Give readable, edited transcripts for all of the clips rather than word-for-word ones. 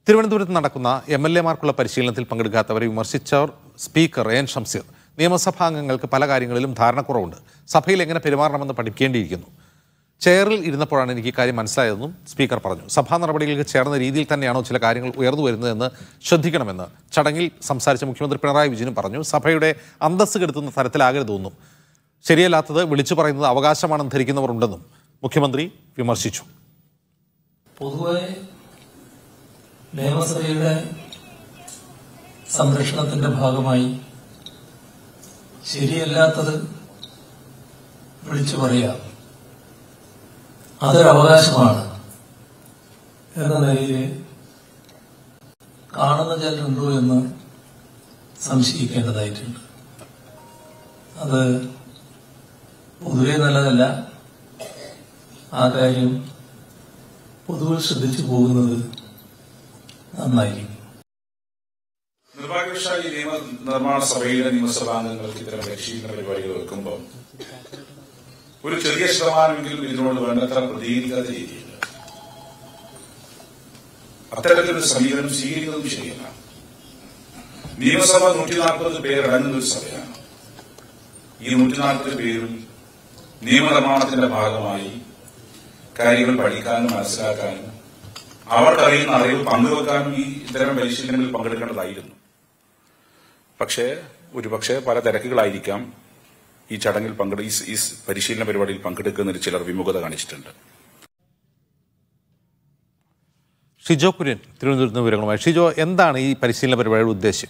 തിരുവനന്തപുരത്ത് നടക്കുന്ന എംഎൽഎമാർക്കുള്ള പരിശീലനത്തിൽ പങ്കെടുക്കാത്തവരെ വിമർശിച്ചവർ സ്പീക്കർ എൻ ഷംസീർ. നിയമസഭാംഗങ്ങൾക്ക് പല കാര്യങ്ങളിലും ധാരണക്കുറവുണ്ട്. സഭയിൽ എങ്ങനെ പെരുമാറണമെന്ന് പഠിക്കേണ്ടിയിരിക്കുന്നു. ചെയറിൽ ഇരുന്നപ്പോഴാണ് എനിക്ക് ഇക്കാര്യം മനസ്സിലായതെന്നും സ്പീക്കർ പറഞ്ഞു. സഭാ നടപടികൾക്ക് ചേർന്ന രീതിയിൽ തന്നെയാണോ ചില കാര്യങ്ങൾ ഉയർന്നു വരുന്നതെന്ന് ശ്രദ്ധിക്കണമെന്ന് ചടങ്ങിൽ സംസാരിച്ച മുഖ്യമന്ത്രി പിണറായി വിജയനും പറഞ്ഞു. സഭയുടെ അന്തസ്സ് കെടുത്തുന്ന തരത്തിലാകരുതെന്നും ശരിയല്ലാത്തത് വിളിച്ചു പറയുന്നത് അവകാശമാണെന്ന് ധരിക്കുന്നവർ ഉണ്ടെന്നും മുഖ്യമന്ത്രി വിമർശിച്ചു. പൊതുവെ നിയമസഭയുടെ സംരക്ഷണത്തിന്റെ ഭാഗമായി ശരിയല്ലാത്തത് വിളിച്ചു പറയാം, അതൊരു അവകാശമാണ് എന്ന നിലയിൽ കാണുന്ന ചിലരുണ്ടോ എന്ന് സംശയിക്കേണ്ടതായിട്ടുണ്ട്. അത് പൊതുവെ നല്ലതല്ല. ആ കാര്യം പൊതുവെ ശ്രദ്ധിച്ചു പോകുന്നത് നന്നായിരിക്കും. നിർഭാഗ്യവശാൽ ഈ നിയമനിർമ്മാണ സഭയിലെ നിയമസഭാംഗങ്ങൾക്ക് ഇത്തരം പരിശീലന പരിപാടികൾ വെക്കുമ്പോൾ ഒരു ചെറിയ ശതമാനമെങ്കിലും ഇതിനോട് വേണ്ടത്ര പ്രതികരിക്കാത്ത രീതിയിൽ അത്തരത്തിലൊരു സമീപനം സ്വീകരിക്കുന്നതും ശരിയല്ല. നിയമസഭ 140 പേരടങ്ങുന്ന ഒരു സഭയാണ്. ഈ 140 പേരും നിയമനിർമ്മാണത്തിന്റെ ഭാഗമായി കാര്യങ്ങൾ പഠിക്കാനും മനസ്സിലാക്കാനും അവർക്കറിയുന്ന അറിവ് പങ്കുവെക്കാനും ഈ ഇത്തരം പരിശീലനങ്ങളിൽ പങ്കെടുക്കേണ്ടതായിരുന്നു. ഒരുപക്ഷെ പല തിരക്കുകളായിരിക്കാം ഈ ചടങ്ങിൽ ഈ പരിശീലന പരിപാടിയിൽ പങ്കെടുക്കുന്നതിൽ ചിലർ വിമുഖത കാണിച്ചിട്ടുണ്ട്. ഷിജോ കുര്യൻ തിരുവനന്തപുരത്ത് നിന്ന് വിവരങ്ങളുമായി. ഷിജോ, എന്താണ് ഈ പരിശീലന പരിപാടിയുടെ ഉദ്ദേശം?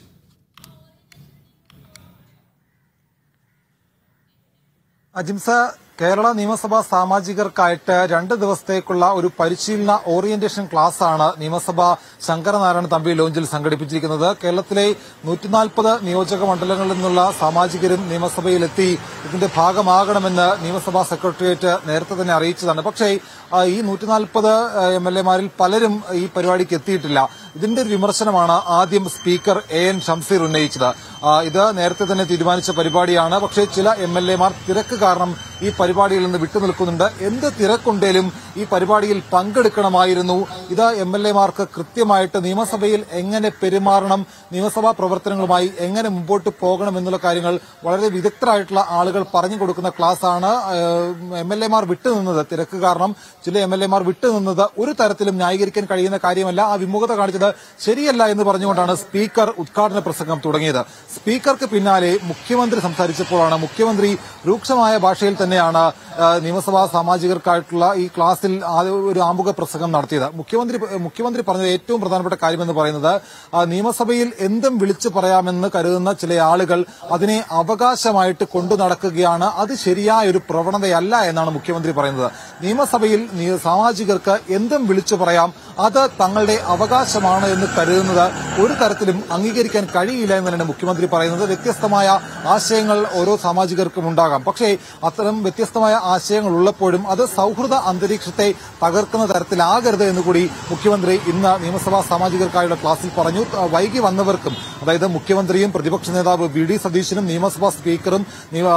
അജിംസ, കേരള നിയമസഭാ സാമാജികർക്കായിട്ട് 2 ദിവസത്തേക്കുള്ള ഒരു പരിശീലന ഓറിയന്റേഷൻ ക്ലാസ് ആണ് നിയമസഭ ശങ്കരനാരായണ തമ്പി ലോഞ്ചിൽ സംഘടിപ്പിച്ചിരിക്കുന്നത്. കേരളത്തിലെ 140 നിയോജക മണ്ഡലങ്ങളിൽ നിന്നുള്ള സാമാജികരും നിയമസഭയിലെത്തി ഇതിന്റെ ഭാഗമാകണമെന്ന് നിയമസഭാ സെക്രട്ടേറിയറ്റ് നേരത്തെ തന്നെ അറിയിച്ചതാണ്. പക്ഷേ ഈ 140 എംഎൽഎമാരിൽ പലരും ഈ പരിപാടിക്ക് എത്തിയിട്ടില്ല. ഇതിന്റെ ഒരു വിമർശനമാണ് ആദ്യം സ്പീക്കർ എൻ ഷംസീർ ഉന്നയിച്ചത്. ഇത് നേരത്തെ തന്നെ തീരുമാനിച്ച പരിപാടിയാണ്. പക്ഷേ ചില എംഎൽഎമാർ തിരക്ക് കാരണം ഈ പരിപാടിയിൽ നിന്ന് വിട്ടുനിൽക്കുന്നുണ്ട്. എന്ത് തിരക്കുണ്ടേലും ഈ പരിപാടിയിൽ പങ്കെടുക്കണമായിരുന്നു. ഇത് എംഎൽഎമാർക്ക് കൃത്യമായിട്ട് നിയമസഭയിൽ എങ്ങനെ പെരുമാറണം, നിയമസഭാ പ്രവർത്തനങ്ങളുമായി എങ്ങനെ മുമ്പോട്ട് പോകണം എന്നുള്ള കാര്യങ്ങൾ വളരെ വിദഗ്ധരായിട്ടുള്ള ആളുകൾ പറഞ്ഞു കൊടുക്കുന്ന ക്ലാസ്സാണ്. എംഎൽഎമാർ വിട്ടുനിന്നത്, തിരക്ക് കാരണം ചില എംഎൽഎമാർ വിട്ടുനിന്നത് ഒരു തരത്തിലും ന്യായീകരിക്കാൻ കഴിയുന്ന കാര്യമല്ല. ആ വിമുഖത കാണിച്ചത് ശരിയല്ല എന്ന് പറഞ്ഞുകൊണ്ടാണ് സ്പീക്കർ ഉദ്ഘാടന പ്രസംഗം തുടങ്ങിയത്. സ്പീക്കർക്ക് പിന്നാലെ മുഖ്യമന്ത്രി സംസാരിച്ചപ്പോഴാണ് മുഖ്യമന്ത്രി രൂക്ഷമായ ഭാഷയിൽ തന്നെയാണ് നിയമസഭാ സാമാജികർക്കായിട്ടുള്ള ഈ ക്ലാസിൽ ഒരു ആമുഖ പ്രസംഗം നടത്തിയത്. മുഖ്യമന്ത്രി പറഞ്ഞത് ഏറ്റവും പ്രധാനപ്പെട്ട കാര്യമെന്ന് പറയുന്നത് നിയമസഭയിൽ എന്തും വിളിച്ചു പറയാമെന്ന് കരുതുന്ന ചില ആളുകൾ അതിനെ അവകാശമായിട്ട് കൊണ്ടു നടക്കുകയാണ്. അത് ശരിയായ ഒരു പ്രവണതയല്ല എന്നാണ് മുഖ്യമന്ത്രി പറയുന്നത്. നിയമസഭയിൽ സാമാജികർക്ക് എന്തും വിളിച്ചു പറയാം, അത് തങ്ങളുടെ അവകാശമാണ് എന്ന് കരുതുന്നത് ഒരു തരത്തിലും അംഗീകരിക്കാൻ കഴിയില്ല എന്ന് തന്നെയാണ് മുഖ്യമന്ത്രി പറയുന്നത്. വ്യത്യസ്തമായ ആശയങ്ങൾ ഓരോ സാമാജികർക്കും ഉണ്ടാകാം. പക്ഷേ അത്തരം വ്യത്യസ്തമായ ആശയങ്ങൾ ഉള്ളപ്പോഴും അത് സൗഹൃദ അന്തരീക്ഷത്തെ തകർക്കുന്ന തരത്തിലാകരുത് എന്നുകൂടി മുഖ്യമന്ത്രി ഇന്ന് നിയമസഭാ സാമാജികർക്കായുള്ള ക്ലാസിൽ പറഞ്ഞു. വൈകി വന്നവർക്കും, അതായത് മുഖ്യമന്ത്രിയും പ്രതിപക്ഷ നേതാവ് വി ഡി സതീശനും നിയമസഭാ സ്പീക്കറും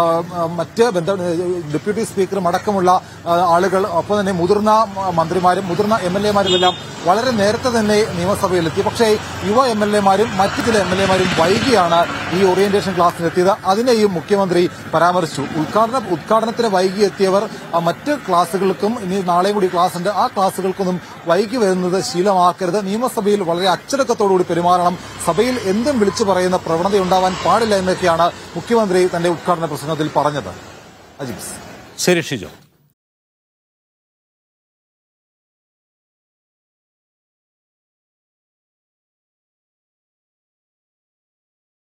മറ്റ് ഡെപ്യൂട്ടി സ്പീക്കറും അടക്കമുള്ള ആളുകൾ, ഒപ്പം തന്നെ മുതിർന്ന മന്ത്രിമാരും മുതിർന്ന എംഎൽഎമാരും എല്ലാം വളരെ നേരത്തെ തന്നെ നിയമസഭയിലെത്തി. പക്ഷേ യുവ എംഎൽഎമാരും മറ്റു ചില എംഎൽഎമാരും വൈകിയാണ് ഈ ഓറിയന്റേഷൻ ക്ലാസ്സിലെത്തിയത്. അതിനെയും മുഖ്യമന്ത്രി പരാമർശിച്ചു. ഉദ്ഘാടനത്തിന് വൈകി എത്തിയവർ മറ്റ് ക്ലാസുകൾക്കും, ഇനി നാളെയും കൂടി ക്ലാസ് ഉണ്ട്, ആ ക്ലാസുകൾക്കൊന്നും വൈകി വരുന്നത് ശീലമാക്കരുത്. നിയമസഭയിൽ വളരെ അച്ചടക്കത്തോടുകൂടി പെരുമാറണം. സഭയിൽ എന്തും വിളിച്ചു പറയുന്ന പ്രവണതയുണ്ടാവാൻ പാടില്ല എന്നൊക്കെയാണ് മുഖ്യമന്ത്രി തന്റെ ഉദ്ഘാടന പ്രസംഗത്തിൽ പറഞ്ഞത്. അജിംസ്. ശരി ഷിജോ.